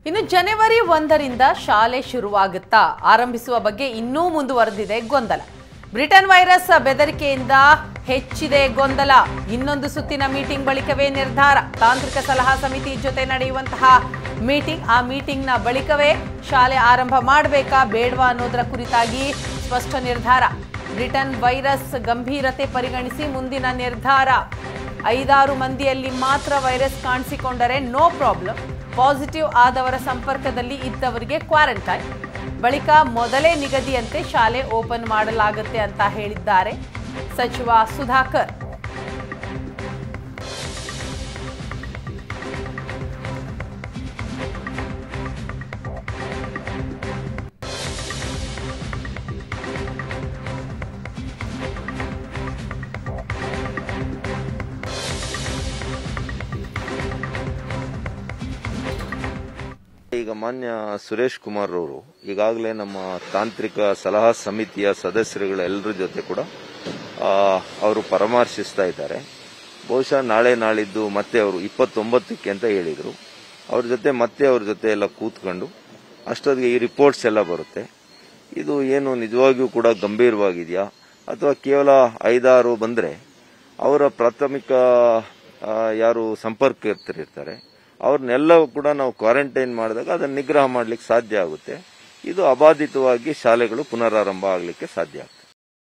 ಇನ್ನು ಜನವರಿ 1ರಿಂದ ಶಾಲೆ ಶುರುವಾಗುತ್ತಾ ಆರಂಭಿಸುವ ಬಗ್ಗೆ ಇನ್ನೂ ಮುಂದುವರೆದಿದೆ ಗೊಂದಲ. ಬ್ರಿಟನ್ ವೈರಸ್ ಬೆದರಿಕೆಯಿಂದ ಹೆಚ್ಚಿದೆ ಗೊಂದಲ. ಇನ್ನೊಂದು ಸುತ್ತಿನ ಮೀಟಿಂಗ್ ಬಳಿಕವೇ ನಿರ್ಧಾರ. ತಾಂತ್ರಿಕ ಸಲಹಾ ಸಮಿತಿ ಜೊತೆ ನಡೆಯುವಂತಹ ಆ ಮೀಟಿಂಗ್ನ ಬಳಿಕವೇ ಶಾಲೆ ಆರಂಭ ಮಾಡಬೇಕಾ ಬೇಡವಾ ಅನ್ನೋದರ ಕುರಿತಾಗಿ ಸ್ಪಷ್ಟ ನಿರ್ಧಾರ. ಬ್ರಿಟನ್ ವೈರಸ್ ಗಂಭೀರತೆ ಪರಿಗಣಿಸಿ ಮುಂದಿನ ನಿರ್ಧಾರ. 5-6 ಮಂದಿಯಲ್ಲಿ ಮಾತ್ರ ವೈರಸ್ ಕಾಣಿಸಿಕೊಂಡರೆ ನೋ ಪ್ರಾಬ್ಲಮ್. ಪಾಸಿಟಿವ್ ಆದವರ ಸಂಪರ್ಕದಲ್ಲಿ ಇದ್ದವರಿಗೆ ಕ್ವಾರಂಟೈನ್. ಬಳಿಕ ಮೊದಲೇ ನಿಗದಿಯಂತೆ ಶಾಲೆ ಓಪನ್ ಮಾಡಲಾಗುತ್ತೆ ಅಂತ ಹೇಳಿದ್ದಾರೆ ಸಚಿವ ಸುಧಾಕರ್. ಈಗ ಮಾನ್ಯ ಸುರೇಶ್ ಕುಮಾರ್ ಅವರು ಈಗಾಗಲೇ ನಮ್ಮ ತಾಂತ್ರಿಕ ಸಲಹಾ ಸಮಿತಿಯ ಸದಸ್ಯರುಗಳೆಲ್ಲರ ಜೊತೆ ಕೂಡ ಅವರು ಪರಾಮರ್ಶಿಸ್ತಾ ಇದ್ದಾರೆ. ಬಹುಶಃ ನಾಳೆ ನಾಳಿದ್ದು ಮತ್ತೆ ಅವರು 29ಕ್ಕೆ ಅಂತ ಹೇಳಿದ್ರು. ಅವ್ರ ಜೊತೆ ಎಲ್ಲ ಕೂತ್ಕೊಂಡು ಅಷ್ಟೊತ್ತಿಗೆ ಈ ರಿಪೋರ್ಟ್ಸ್ ಎಲ್ಲ ಬರುತ್ತೆ. ಇದು ಏನು ನಿಜವಾಗಿಯೂ ಕೂಡ ಗಂಭೀರವಾಗಿದೆಯಾ ಅಥವಾ ಕೇವಲ 5-6 ಬಂದ್ರೆ ಅವರ ಪ್ರಾಥಮಿಕ ಯಾರು ಸಂಪರ್ಕಿತರಿರ್ತಾರೆ ಅವ್ರನ್ನೆಲ್ಲವೂ ಕೂಡ ನಾವು ಕ್ವಾರಂಟೈನ್ ಮಾಡಿದಾಗ ಅದನ್ನು ನಿಗ್ರಹ ಮಾಡಲಿಕ್ಕೆ ಸಾಧ್ಯ ಆಗುತ್ತೆ. ಇದು ಅಬಾಧಿತವಾಗಿ ಶಾಲೆಗಳು ಪುನರಾರಂಭ ಆಗಲಿಕ್ಕೆ ಸಾಧ್ಯ ಆಗುತ್ತೆ.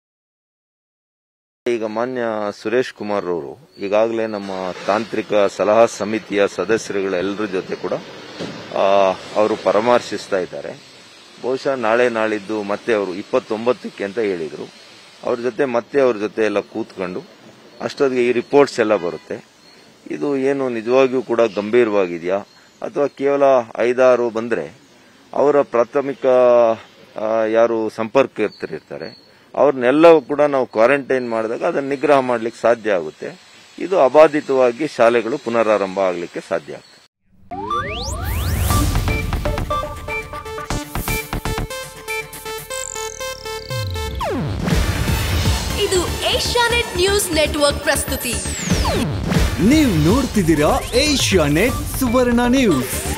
ಈಗ ಮಾನ್ಯ ಸುರೇಶ್ ಕುಮಾರ್ ಅವರು ಈಗಾಗಲೇ ನಮ್ಮ ತಾಂತ್ರಿಕ ಸಲಹಾ ಸಮಿತಿಯ ಸದಸ್ಯರುಗಳೆಲ್ಲರ ಜೊತೆ ಕೂಡ ಅವರು ಪರಾಮರ್ಶಿಸ್ತಾ ಇದ್ದಾರೆ. ಬಹುಶಃ ನಾಳೆ ನಾಳಿದ್ದು ಮತ್ತೆ ಅವರು 29ಕ್ಕೆ ಅಂತ ಹೇಳಿದ್ರು. ಅವ್ರ ಜೊತೆ ಎಲ್ಲ ಕೂತ್ಕೊಂಡು ಅಷ್ಟೊತ್ತಿಗೆ ಈ ರಿಪೋರ್ಟ್ಸ್ ಎಲ್ಲ ಬರುತ್ತೆ. ಇದು ಏನು ನಿಜವಾಗಿಯೂ ಕೂಡ ಗಂಭೀರವಾಗಿದೆಯಾ ಅಥವಾ ಕೇವಲ 5-6 ಬಂದ್ರೆ ಅವರ ಪ್ರಾಥಮಿಕ ಯಾರು ಸಂಪರ್ಕಿತರಿರ್ತಾರೆ ಅವ್ರನ್ನೆಲ್ಲವೂ ಕೂಡ ನಾವು ಕ್ವಾರಂಟೈನ್ ಮಾಡಿದಾಗ ಅದನ್ನು ನಿಗ್ರಹ ಮಾಡಲಿಕ್ಕೆ ಸಾಧ್ಯ ಆಗುತ್ತೆ. ಇದು ಅಬಾಧಿತವಾಗಿ ಶಾಲೆಗಳು ಪುನರಾರಂಭ ಆಗಲಿಕ್ಕೆ ಸಾಧ್ಯ ಆಗುತ್ತೆ. ಇದು ಏಷ್ಯಾನೆಟ್ ನ್ಯೂಸ್ ನೆಟ್ವರ್ಕ್ ಪ್ರಸ್ತುತಿ. ನೀವು ನೋಡ್ತಿದ್ದೀರಾ ಏಷ್ಯಾನೆಟ್ ಸುವರ್ಣ ನ್ಯೂಸ್.